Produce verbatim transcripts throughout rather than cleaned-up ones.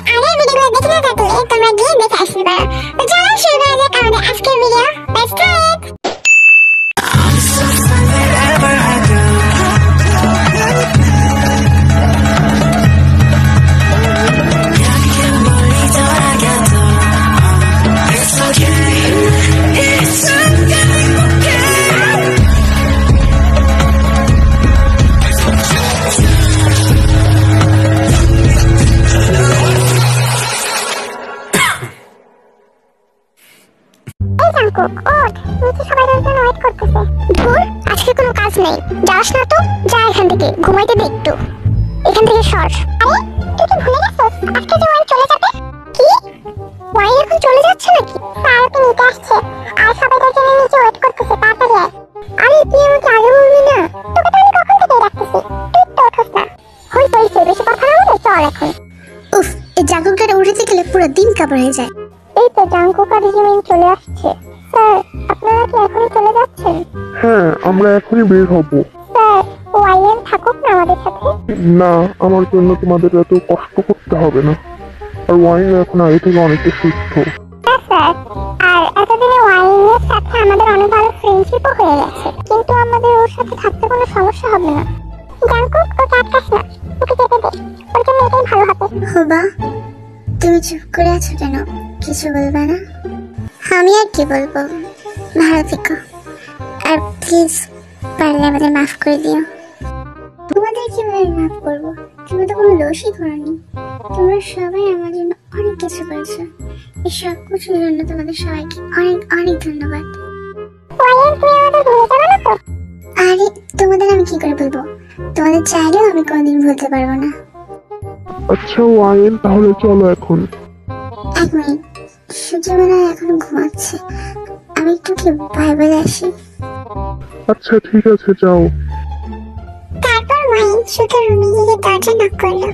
আগের ভিডিওগুলো দেখে না থাকলে তোমরা গিয়ে দেখে আসতে পারো। তো চলো শুরু করা যাক আমাদের আজকের ভিডিও। Let's start. আজকে কোনো কাজ নেই, যাস না তো যা এখান থেকে, ঘুমাইতে দে একটু, এখান থেকে সর। আরে তুই কি ভুলে গেছিস আজকে যে ওয়াইন চলে যাবে? কি ওয়াইন এখন চলে যাচ্ছে নাকি? স্যার ওকে নিতে আসছে আর সবাই তোর জন্য নিচে ওয়েট করতেছে, তাড়াতাড়ি আয়। আরে তুই আমাকে আগে বলবি না? তোকে তো আমি কখন থেকে ডাকতেছি, তুই তো ওঠোস না। হই হইছে, বেশি কথা না বলে চল এখন। উফ, এই জাঙ্কুকটা উঠেতে গেলে পুরো দিন কাবার হয়ে যায়। এই তো জাঙ্কুক আর রেজিমেন্ট চলে আসছে। স্যার আপনারা কি এখনই চলে যাচ্ছেন? হ্যাঁ, আমরা এখনই বের হব। স্যার ওয়াইন থাকুক না আমাদের সাথে? না, আমার জন্য তোমাদের এত কষ্ট করতে হবে না, আর ওয়াইন এখন আগে থেকে অনেকটা সুস্থ। হ্যাঁ স্যার, আর এতদিনে ওয়াইনের সাথে আমাদের অনেক ভালো ফ্রেন্ডশিপও হয়ে গেছে, কিন্তু আমাদের ওর সাথে থাকতে কোনো সমস্যা হবে না। জাঙ্কুক ওকে আটকাস না, ওকে যেতে দে, ওর জন্য এটাই ভালো হবে। হুবা, তুমি চুপ করে আছো কেন? কিছু বলবে না? আমি আর কি বলবো, ভালো থেকো, আর প্লিজ পারলে আমাদের মাফ করে দিও। তোমাদের কিভাবে মাফ করবো? তোমরা তো কোনো দোষই করোনি। তোমরা সবাই আমার জন্য অনেক কিছু করেছো, এই সব কিছুর জন্য তোমাদের সবাইকে অনেক অনেক ধন্যবাদ। আরে তোমাদের আমি কি করে বলবো? তোমাদের চাইলেও আমি কোনদিন ভুলতে পারবো না। আচ্ছা ওয়াইন, তাহলে চলো এখন। এক মিনিট, সূর্যবেলা এখন ঘুমাচ্ছে, আমি একটু কি বাই বলে আসি। আচ্ছা ঠিক আছে, যাও। তারপর ওয়াইন শুধু রুমে গিয়ে দরজা নক করলো।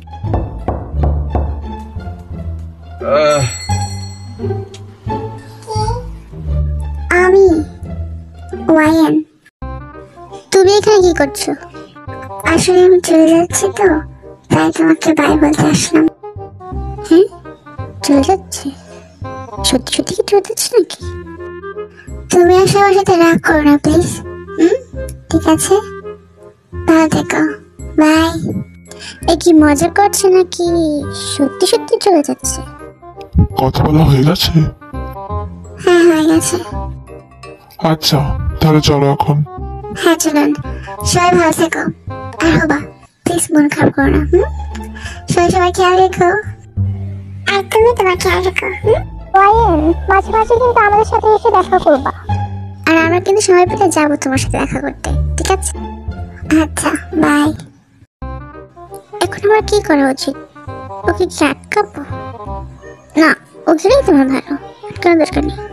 আমি ওয়াইন। তুমি এখানে কি করছো? আসলে আমি চলে যাচ্ছি তো, তাই তোমাকে বাই বলতে আসলাম। হ্যাঁ, চলে যাচ্ছে? সত্যি সত্যি কি চলে যাচ্ছে নাকি? তুমি আসলে আমার সাথে রাগ করো না প্লিজ। হুম, ঠিক আছে, ভালো থেকো, বাই। এ কি মজা করছে নাকি সত্যি সত্যি চলে যাচ্ছে? কথা বলা হয়ে গেছে? হ্যাঁ হয়ে গেছে। আচ্ছা তাহলে চলো এখন। হ্যাঁ চলুন, সবাই ভালো থেকো, আর হবা প্লিজ মন খারাপ করো না। হুম, সবাই সবাই খেয়াল রেখো, আর তুমি তোমার খেয়াল রেখো। ওয়াইন মাঝে মাঝে কিন্তু আমাদের সাথে এসে দেখা করবা, আর আমরা কিন্তু সময় পেলে যাবো তোমার সাথে দেখা করতে, ঠিক আছে? আচ্ছা বাই। এখন আমার কি করা উচিত? ওকে কি আটকাবো? না, ওখানেই তোমার ভালো, আটকানোর দরকার নেই।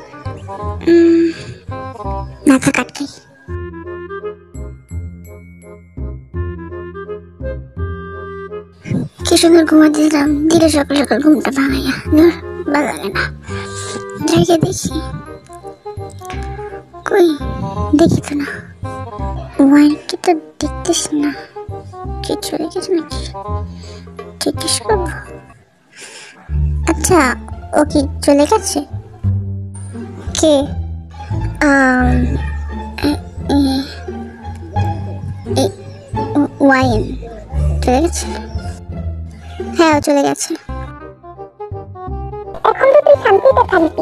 মাথা কাটকাই। কি সুন্দর ঘুমাতে দিলাম, ধীরে সকাল সকাল ঘুমটা ভাঙাইয়া। ধর, ভালো লাগে না। জায়গা দেখি, কই দেখি তো না। ওয়াইনকে তো দেখতেছ না, কি চলে গেছে নাকি? জিজ্ঞেস করবো। আচ্ছা, ও কি চলে গেছে? কে? ওয়াইন চলে গেছে? হ্যাঁ, ও চলে গেছে। এখন তো তুই শান্তিতে থাকবি।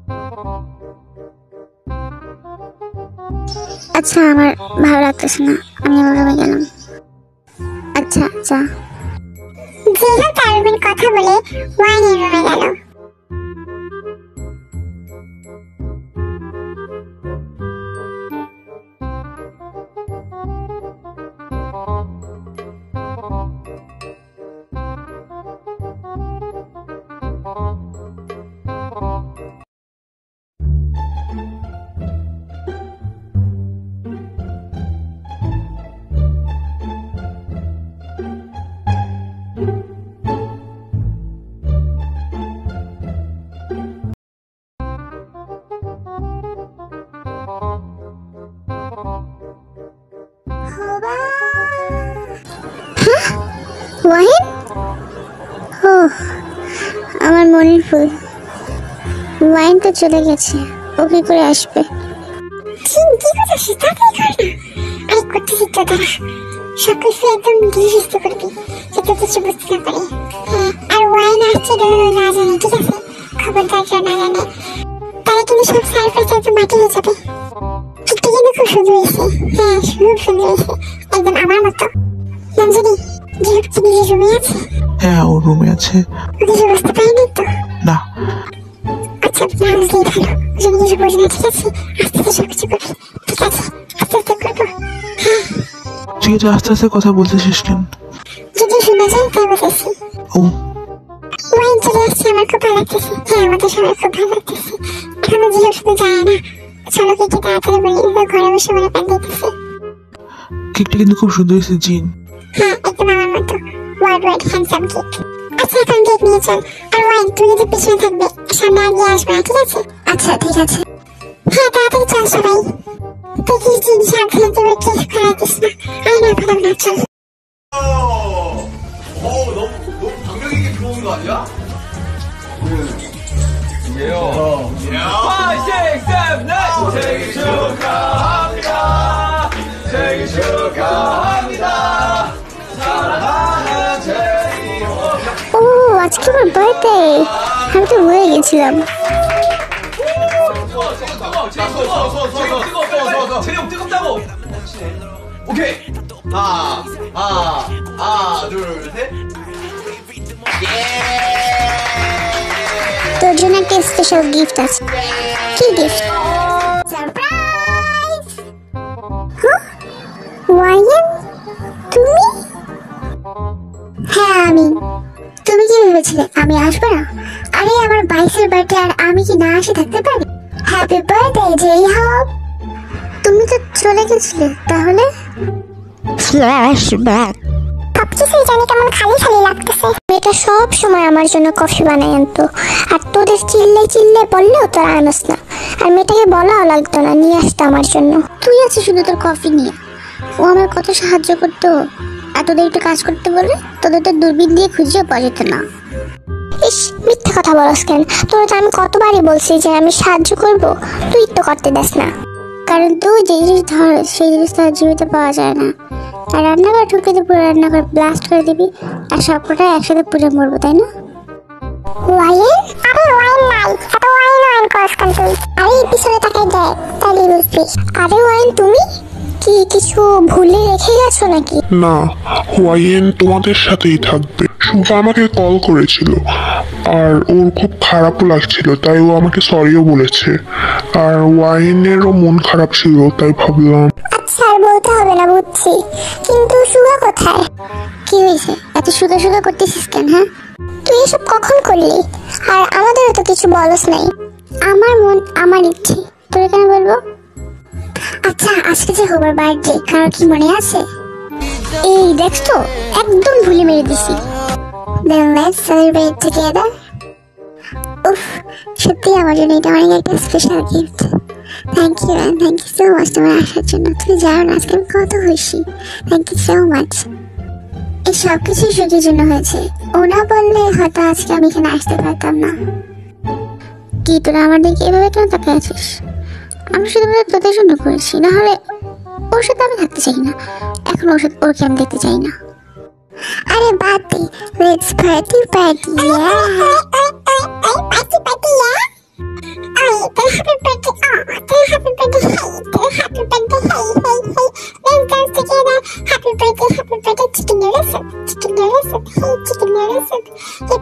আচ্ছা, আমার ভালো লাগতেছে না, আমি আমার রুমে গেলাম। আচ্ছা আচ্ছা। জিহান তার রুমের কথা বলে ওয়াইনের রুমে গেল। ওয়াহিদ? ও আমার মনের ফুল ওয়াইন তো চলে গেছে, ও কি করে আসবে? কি কি করছিস? তাড়াতাড়ি কর না। আরে করতেছি তো, দাঁড়া। সব কিছু একদম গৃহস্থ করবি, যাতে কিছু বুঝতে না পারে। হ্যাঁ, আর ওয়াইন আসছে যেন না জানে, ঠিক আছে? খবরদার যেন না জানে, তাহলে কিন্তু সব সারপ্রাইজ একদম মাটি হয়ে যাবে। একটু কিন্তু খুব সুন্দর হয়েছে। হ্যাঁ, খুব সুন্দর হয়েছে, একদম আমার মতো। নামজানি জোহপ কি নিজের রুমে আছে? হ্যাঁ, ও রুমে আছে। কিছু বুঝতে পারিনি তো? না। আচ্ছা, না বুঝলেই ভালো। যদি কিছু বোঝে না, ঠিক আছে? আস্তে আস্তে সব কিছু করবি, ঠিক আছে? আস্তে আস্তে করবো। হ্যাঁ, ঠিক আছে, আস্তে আস্তে কথা বলতেছিস কেন? যদি শুনে যায় তাই বলেছি। ও ওয়াইন চলে আসছে, আমার খুব ভালো লাগতেছে। হ্যাঁ, আমাদের সবাই খুব ভালো লাগতেছে। এখনো জিও শুধু যায় না। চলো কেকটা তাড়াতাড়ি বলি, ও ঘরে বসে মনে প্যান দিতেছে। কেকটা কিন্তু খুব সুন্দর হয়েছে জিন। হ্যাঁ, একদম আমার মতো ওয়ার্ল্ড ওয়াইড হ্যান্ডসাম কেক। আচ্ছা, এখন কেক নিয়ে চল। আর ওয়াইন, তুই যদি পিছনে থাকবে, সামনে আগিয়ে আসবে না, ঠিক আছে? আচ্ছা ঠিক আছে। হ্যাঁ, তাড়াতাড়ি চল সবাই। দেখিস জিন, সাবধানে কেউ কেক খাওয়াইতিস না। আয় না, ভালো না, চল। 어, 너무, 너무 강력 있게 들어오는 거 아니야? 이게요. 파이팅! 셋! 생일 축하합니다. 생일 축하합니다. 사랑하는 제이. ও আজকে আমার বার্থডে, আমি তো ভুলে গেছিলাম। 뜨거워, 뜨거워, 뜨거워, 뜨거워, 뜨거워, 제이 형 뜨겁다고. 오케이. 하나, 하나, 하나, 둘, 셋. তোর জন্য একটা স্পেশাল গিফট আছে। কি গিফট? সারপ্রাইজ! ওয়াইন, তুমি? হ্যাঁ আমি। তুমি কি ভেবেছিলে আমি আসবো না? আরে আমার বাইশের বার্থডে, আর আমি কি না আসে থাকতে পারি? হ্যাপি বার্থডে জেই হোপ। তুমি তো চলে গেছিলে, তাহলে ফ্ল্যাশব্যাক। সবকিছুই জানি কেমন খালি খালি লাগতেছে। মেয়েটা সব সময় আমার জন্য কফি বানাই আনতো, আর তোদের চিল্লে চিল্লে বললেও তোরা আনস না, আর মেয়েটাকে বলাও লাগতো না, নিয়ে আসতো আমার জন্য। তুই আছিস শুধু তোর কফি নিয়ে। ও আমার কত সাহায্য করতো, আর তোদের একটু কাজ করতে বলে তোদের তো দূরবীন দিয়ে খুঁজেও পাওয়া যেত না। ইস, মিথ্যা কথা বলস কেন? তোর তো আমি কতবারই বলছি যে আমি সাহায্য করব, তুই তো করতে দেস না। কারণ তুই যে জিনিস ধর সেই জিনিস তো আর জীবিত পাওয়া যায় না। আর রান্নাঘর ঢুকে দিয়ে পুরো রান্নাঘর ব্লাস্ট করে দিবি, আর সবকটা একসাথে পুড়ে মরবো, তাই না? ওয়াইন? আরে ওয়াইন নাই, এত ওয়াইন ওয়াইন করস কেন তুই? আরে পিছনে তাকাই দেখ, তাহলে বুঝবি। আরে ওয়াইন, তুমি কি কিছু ভুলে রেখে গেছো নাকি? না, ওয়াইন তোমাদের সাথেই থাকবে। শুভ আমাকে কল করেছিল, আর ওর খুব খারাপও লাগছিল, তাই ও আমাকে সরিও বলেছে। আর ওয়াইনেরও মন খারাপ ছিল, তাই ভাবলাম। আচ্ছা, আর বলতে হবে না, বুঝছি। কিন্তু সুগা কোথায়? কি হয়েছে? এত সুদা সুদা করতেছিস কেন? হ্যাঁ, তুই এসব কখন করলি? আর আমাদেরও তো কিছু বলস নাই। আমার মন আমার ইচ্ছে, তোর কেন বলবো? আচ্ছা, আজকে যে হবার বার্থডে, কারো কি মনে আছে? এই দেখছো, একদম ভুলে মেরে দিছি। Then let's celebrate together. উফ, সত্যি আমার জন্য এটা অনেক একটা special gift. Thank you and thank you so much তোমার আসার জন্য। তুমি জানো না আজকে আমি কত খুশি। Thank you so much. এই সব কিছু সুখের জন্য হয়েছে। ও না বললে হয়তো আজকে আমি এখানে আসতে পারতাম না। কি তোরা আমার দিকে এভাবে কেন তাকিয়ে আছিস? আমি শুধুমাত্র তোদের জন্য করেছি, না হলে ওর সাথে আমি থাকতে চাই না। এখন ওর সাথে ওরকে আমি দেখতে চাই না। আরে বাদ দে, let's party party, yeah. Party party, yeah. Ay, তোর happy birthday, oh, তোর happy birthday, hey, তোর happy birthday, hey, hey, hey. Let's dance together. Happy birthday, happy birthday, chicken noodle soup, chicken noodle soup, hey, chicken noodle soup. Hey,